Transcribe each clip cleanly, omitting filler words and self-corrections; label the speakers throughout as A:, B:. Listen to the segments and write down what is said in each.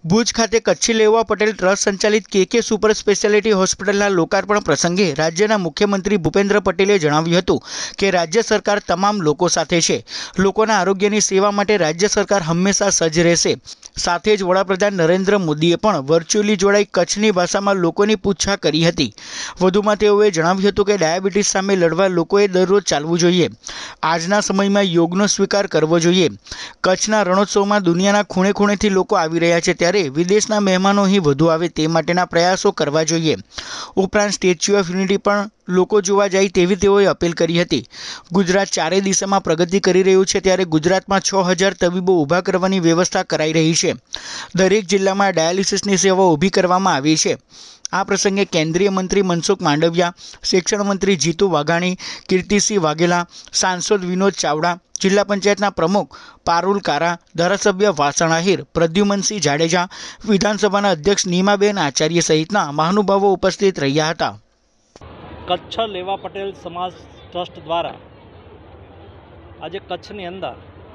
A: ભુજ ખાતે કચ્છી લેવા પટેલ ટ્રસ્ટ સંચાલિત કે સુપર સ્પેશિયાલિટી હોસ્પિટલના લોકાર્પણ પ્રસંગે રાજ્યના મુખ્યમંત્રી ભૂપેન્દ્ર પટેલે જણાવ્યું હતું કે રાજ્ય સરકાર તમામ લોકો સાથે છે। લોકોના આરોગ્યની સેવા માટે રાજ્ય સરકાર હંમેશા સજ્જ રહેશે। સાથે જ વડાપ્રધાન નરેન્દ્ર મોદીએ પણ વર્ચ્યુઅલી જોડાઈ કચ્છની ભાષામાં લોકોની પૂછા કરી હતી। વધુમાં તેઓએ જણાવ્યું હતું કે ડાયાબિટીસ સામે લડવા લોકોએ દરરોજ ચાલવું જોઈએ। આજના સમયમાં યોગનો સ્વીકાર કરવો જોઈએ। કચ્છના રણોત્સવમાં દુનિયાના ખૂણે ખૂણેથી લોકો આવી રહ્યા છે, ત્યારે વિદેશના મહેમાનો અહીં વધુ આવે તે માટેના પ્રયાસો કરવા જોઈએ। ઉપરાંત સ્ટેચ્યુ ઓફ યુનિટી પણ લોકો જોવા જાય તેવી તેઓએ અપીલ કરી હતી। ગુજરાત ચારે દિશામાં પ્રગતિ કરી રહ્યું છે, ત્યારે ગુજરાતમાં 6000 તબીબો ઊભા કરવાની વ્યવસ્થા કરાઈ રહી છે। દરેક જિલ્લામાં ડાયાલિસિસની સેવા ઊભી કરવામાં આવી છે। આ પ્રસંગે કેન્દ્રીય મંત્રી મનસુખ માંડવિયા, શિક્ષણ મંત્રી જીતુ વાઘાણી, કીર્તિસિંહ વાઘેલા, સાંસદ વિનોદ ચાવડા, જિલ્લા પંચાયતના પ્રમુખ પારુલ કારા, ધારાસભ્ય વાસણ આહિર, પ્રદ્યુમનસિંહ જાડેજા, વિધાનસભાના અધ્યક્ષ નીમાબેન આચાર્ય સહિતના મહાનુભાવો ઉપસ્થિત રહ્યા હતા।
B: કચ્છ લેવા પટેલ સમાજ ટ્રસ્ટ દ્વારા આજે કચ્છની અંદર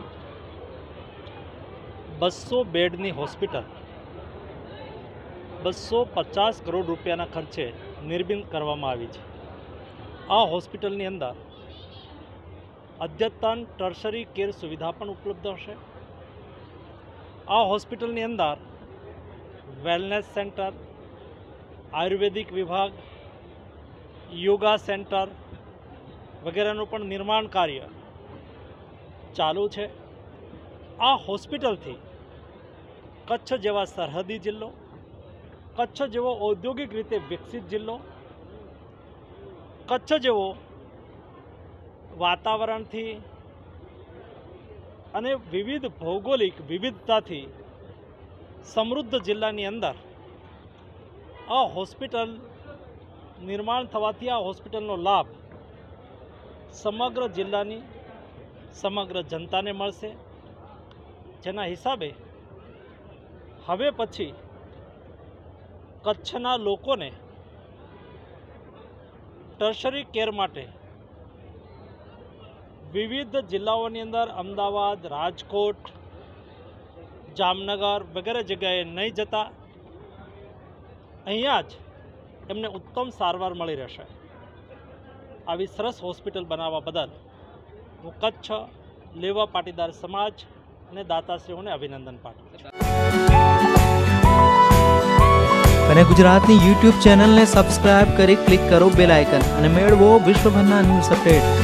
B: 200 બેડની હોસ્પિટલ 250 કરોડ રૂપિયાના ખર્ચે નિર્મિત કરવામાં આવી છે। આ હોસ્પિટલની અંદર અદ્યતન ટર્શરી કેર સુવિધા પણ ઉપલબ્ધ હશે। આ હોસ્પિટલની અંદર વેલનેસ સેન્ટર, આયુર્વેદિક વિભાગ, યોગા સેન્ટર વગેરેનું પણ નિર્માણ કાર્ય ચાલુ છે। આ હોસ્પિટલથી કચ્છ જેવા સરહદી જિલ્લો, કચ્છ જેવો ઔદ્યોગિક રીતે વિકસિત જિલ્લો, કચ્છ જેવો વાતાવરણથી અને વિવિધ ભૌગોલિક વિવિધતાથી સમૃદ્ધ જિલ્લાની અંદર આ હોસ્પિટલ નિર્માણ થવાથી આ હોસ્પિટલનો લાભ સમગ્ર જિલ્લાની સમગ્ર જનતાને મળશે। જેના હિસાબે હવે પછી કચ્છના લોકોને ટર્શરી કેર માટે વિવિધ જિલ્લાઓની અંદર અમદાવાદ, રાજકોટ, જામનગર વગેરે જગ્યાએ નહીં જતા અહીંયા જ એમને ઉત્તમ સારવાર મળી રહેશે। આવી સરસ હોસ્પિટલ બનાવવા બદલ હું કચ્છ લેવા પાટીદાર સમાજ અને દાતાશ્રીઓને અભિનંદન પાઠવું છું।
C: અને ગુજરાતની YouTube ચેનલને સબસ્ક્રાઇબ કરી ક્લિક કરો બેલ આઇકન અને મેળવો વિશ્વભરના ન્યૂઝ અપડેટ।